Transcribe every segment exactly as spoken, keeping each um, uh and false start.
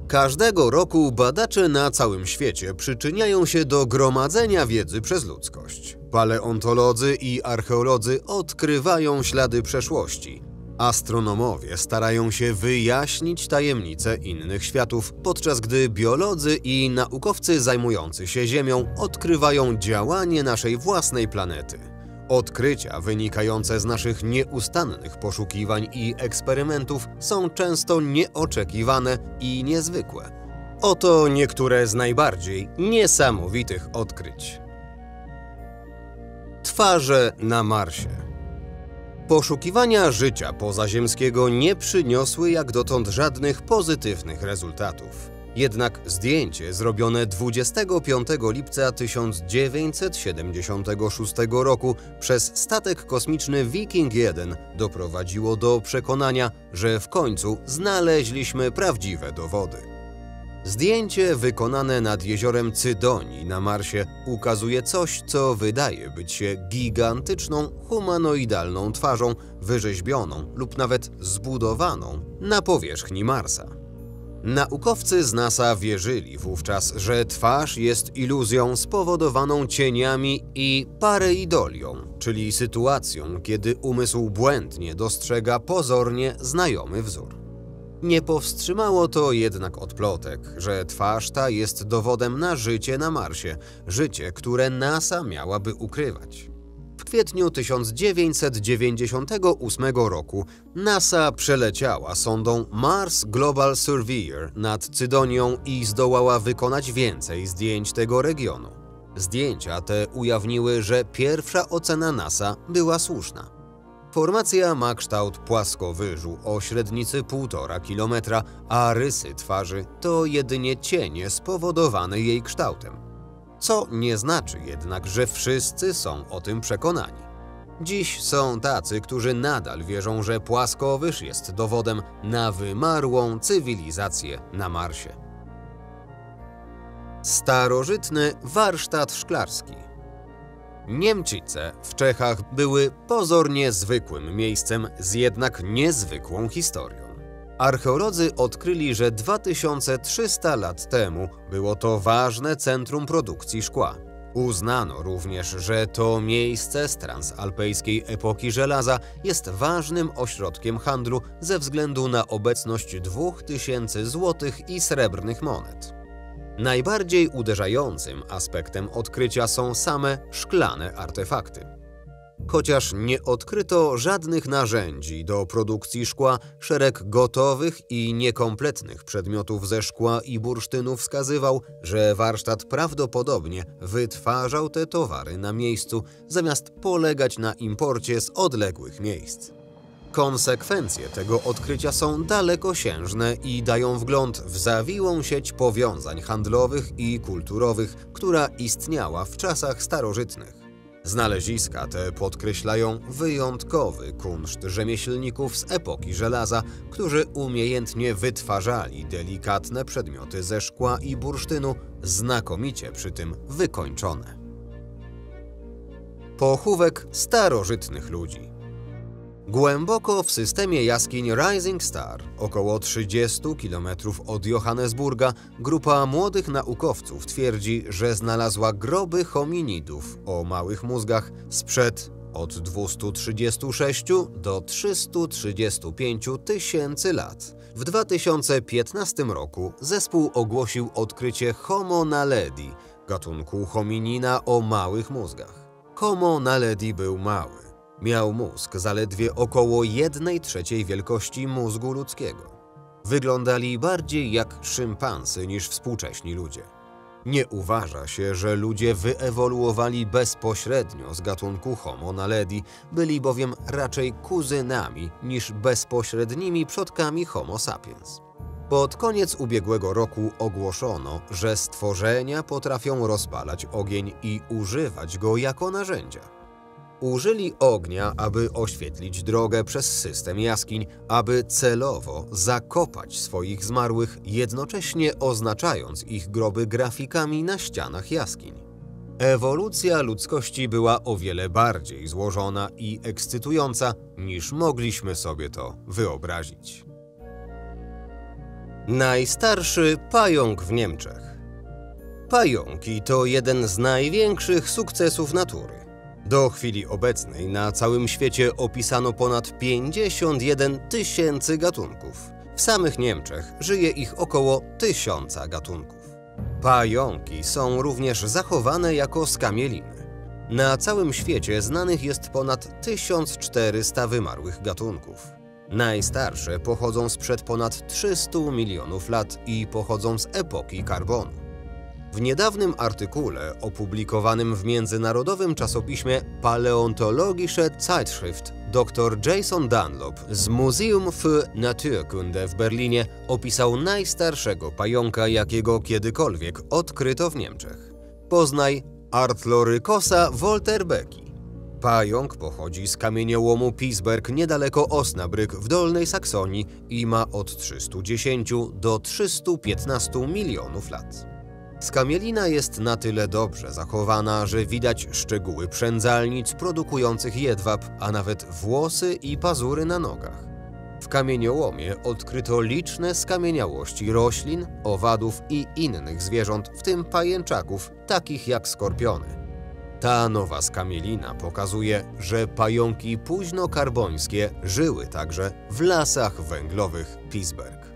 Każdego roku badacze na całym świecie przyczyniają się do gromadzenia wiedzy przez ludzkość. Paleontolodzy i archeolodzy odkrywają ślady przeszłości. Astronomowie starają się wyjaśnić tajemnice innych światów, podczas gdy biolodzy i naukowcy zajmujący się Ziemią odkrywają działanie naszej własnej planety. Odkrycia wynikające z naszych nieustannych poszukiwań i eksperymentów są często nieoczekiwane i niezwykłe. Oto niektóre z najbardziej niesamowitych odkryć. Twarze na Marsie. Poszukiwania życia pozaziemskiego nie przyniosły jak dotąd żadnych pozytywnych rezultatów. Jednak zdjęcie zrobione dwudziestego piątego lipca tysiąc dziewięćset siedemdziesiątego szóstego roku przez statek kosmiczny Viking jeden doprowadziło do przekonania, że w końcu znaleźliśmy prawdziwe dowody. Zdjęcie wykonane nad jeziorem Cydonii na Marsie ukazuje coś, co wydaje być się gigantyczną, humanoidalną twarzą wyrzeźbioną lub nawet zbudowaną na powierzchni Marsa. Naukowcy z NASA wierzyli wówczas, że twarz jest iluzją spowodowaną cieniami i pareidolią, czyli sytuacją, kiedy umysł błędnie dostrzega pozornie znajomy wzór. Nie powstrzymało to jednak od plotek, że twarz ta jest dowodem na życie na Marsie, życie, które NASA miałaby ukrywać. W kwietniu tysiąc dziewięćset dziewięćdziesiątego ósmego roku NASA przeleciała sondą Mars Global Surveyor nad Cydonią i zdołała wykonać więcej zdjęć tego regionu. Zdjęcia te ujawniły, że pierwsza ocena NASA była słuszna. Formacja ma kształt płaskowyżu o średnicy półtora kilometra, a rysy twarzy to jedynie cienie spowodowane jej kształtem. Co nie znaczy jednak, że wszyscy są o tym przekonani. Dziś są tacy, którzy nadal wierzą, że płaskowyż jest dowodem na wymarłą cywilizację na Marsie. Starożytny warsztat szklarski. Niemczyce w Czechach były pozornie zwykłym miejscem z jednak niezwykłą historią. Archeolodzy odkryli, że dwa tysiące trzysta lat temu było to ważne centrum produkcji szkła. Uznano również, że to miejsce z transalpejskiej epoki żelaza jest ważnym ośrodkiem handlu ze względu na obecność dwóch tysięcy złotych i srebrnych monet. Najbardziej uderzającym aspektem odkrycia są same szklane artefakty. Chociaż nie odkryto żadnych narzędzi do produkcji szkła, szereg gotowych i niekompletnych przedmiotów ze szkła i bursztynu wskazywał, że warsztat prawdopodobnie wytwarzał te towary na miejscu, zamiast polegać na imporcie z odległych miejsc. Konsekwencje tego odkrycia są dalekosiężne i dają wgląd w zawiłą sieć powiązań handlowych i kulturowych, która istniała w czasach starożytnych. Znaleziska te podkreślają wyjątkowy kunszt rzemieślników z epoki żelaza, którzy umiejętnie wytwarzali delikatne przedmioty ze szkła i bursztynu, znakomicie przy tym wykończone. Pochówek starożytnych ludzi. Głęboko w systemie jaskiń Rising Star, około trzydziestu kilometrów od Johannesburga, grupa młodych naukowców twierdzi, że znalazła groby hominidów o małych mózgach sprzed od dwustu trzydziestu sześciu do trzystu trzydziestu pięciu tysięcy lat. W dwa tysiące piętnastym roku zespół ogłosił odkrycie Homo naledi, gatunku hominina o małych mózgach. Homo naledi był mały. Miał mózg zaledwie około jednej trzeciej wielkości mózgu ludzkiego. Wyglądali bardziej jak szympansy niż współcześni ludzie. Nie uważa się, że ludzie wyewoluowali bezpośrednio z gatunku Homo naledi, byli bowiem raczej kuzynami niż bezpośrednimi przodkami Homo sapiens. Pod koniec ubiegłego roku ogłoszono, że stworzenia potrafią rozpalać ogień i używać go jako narzędzia. Użyli ognia, aby oświetlić drogę przez system jaskiń, aby celowo zakopać swoich zmarłych, jednocześnie oznaczając ich groby grafikami na ścianach jaskiń. Ewolucja ludzkości była o wiele bardziej złożona i ekscytująca, niż mogliśmy sobie to wyobrazić. Najstarszy pająk w Niemczech. Pająki to jeden z największych sukcesów natury. Do chwili obecnej na całym świecie opisano ponad pięćdziesiąt jeden tysięcy gatunków. W samych Niemczech żyje ich około tysiąca gatunków. Pająki są również zachowane jako skamieliny. Na całym świecie znanych jest ponad tysiąc czterysta wymarłych gatunków. Najstarsze pochodzą sprzed ponad trzystu milionów lat i pochodzą z epoki karbonu. W niedawnym artykule opublikowanym w międzynarodowym czasopiśmie Paläontologische Zeitschrift dr Jason Dunlop z Museum für Naturkunde w Berlinie opisał najstarszego pająka, jakiego kiedykolwiek odkryto w Niemczech. Poznaj Arthlorycosa wolterbecki. Pająk pochodzi z kamieniołomu Pisberg niedaleko Osnabrück w Dolnej Saksonii i ma od trzystu dziesięciu do trzystu piętnastu milionów lat. Skamielina jest na tyle dobrze zachowana, że widać szczegóły przędzalnic produkujących jedwab, a nawet włosy i pazury na nogach. W kamieniołomie odkryto liczne skamieniałości roślin, owadów i innych zwierząt, w tym pajęczaków, takich jak skorpiony. Ta nowa skamielina pokazuje, że pająki późnokarbońskie żyły także w lasach węglowych Pisberg.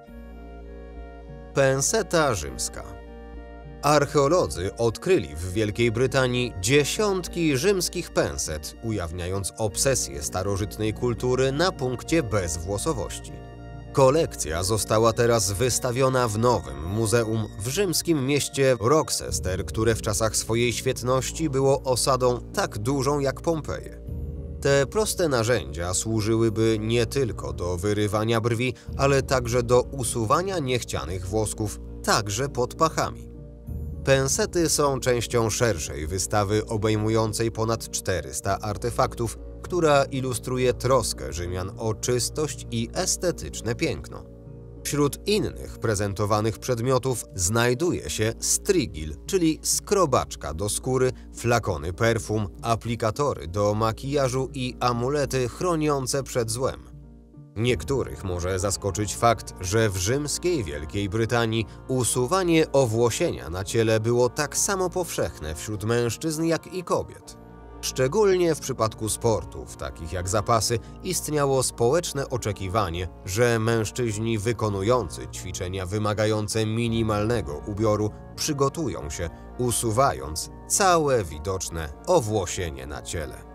Penseta rzymska. Archeolodzy odkryli w Wielkiej Brytanii dziesiątki rzymskich penset, ujawniając obsesję starożytnej kultury na punkcie bezwłosowości. Kolekcja została teraz wystawiona w nowym muzeum w rzymskim mieście Rochester, które w czasach swojej świetności było osadą tak dużą jak Pompeje. Te proste narzędzia służyłyby nie tylko do wyrywania brwi, ale także do usuwania niechcianych włosków, także pod pachami. Pensety są częścią szerszej wystawy obejmującej ponad czterysta artefaktów, która ilustruje troskę Rzymian o czystość i estetyczne piękno. Wśród innych prezentowanych przedmiotów znajduje się strigil, czyli skrobaczka do skóry, flakony perfum, aplikatory do makijażu i amulety chroniące przed złem. Niektórych może zaskoczyć fakt, że w rzymskiej Wielkiej Brytanii usuwanie owłosienia na ciele było tak samo powszechne wśród mężczyzn jak i kobiet. Szczególnie w przypadku sportów, takich jak zapasy, istniało społeczne oczekiwanie, że mężczyźni wykonujący ćwiczenia wymagające minimalnego ubioru przygotują się, usuwając całe widoczne owłosienie na ciele.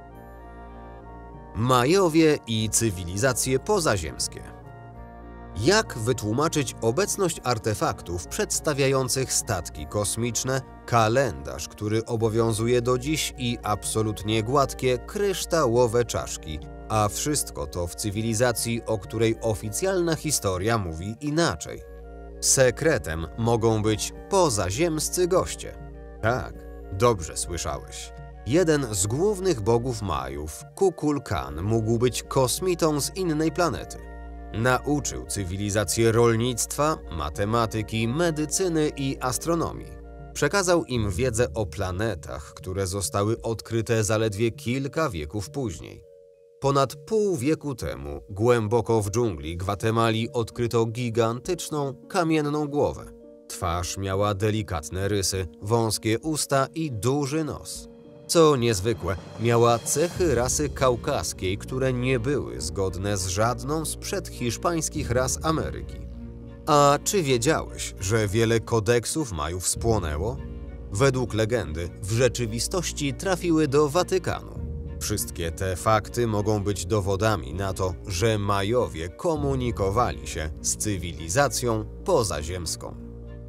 Majowie i cywilizacje pozaziemskie. Jak wytłumaczyć obecność artefaktów przedstawiających statki kosmiczne, kalendarz, który obowiązuje do dziś i absolutnie gładkie, kryształowe czaszki, a wszystko to w cywilizacji, o której oficjalna historia mówi inaczej? Sekretem mogą być pozaziemscy goście. Tak, dobrze słyszałeś. Jeden z głównych bogów Majów, Kukulkan, mógł być kosmitą z innej planety. Nauczył cywilizację rolnictwa, matematyki, medycyny i astronomii. Przekazał im wiedzę o planetach, które zostały odkryte zaledwie kilka wieków później. Ponad pół wieku temu, głęboko w dżungli Gwatemali odkryto gigantyczną, kamienną głowę. Twarz miała delikatne rysy, wąskie usta i duży nos. Co niezwykłe, miała cechy rasy kaukaskiej, które nie były zgodne z żadną z przedhiszpańskich ras Ameryki. A czy wiedziałeś, że wiele kodeksów Majów spłonęło? Według legendy w rzeczywistości trafiły do Watykanu. Wszystkie te fakty mogą być dowodami na to, że Majowie komunikowali się z cywilizacją pozaziemską.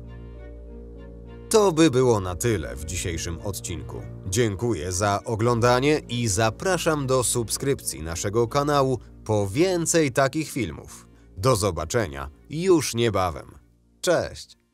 To by było na tyle w dzisiejszym odcinku. Dziękuję za oglądanie i zapraszam do subskrypcji naszego kanału po więcej takich filmów. Do zobaczenia już niebawem. Cześć!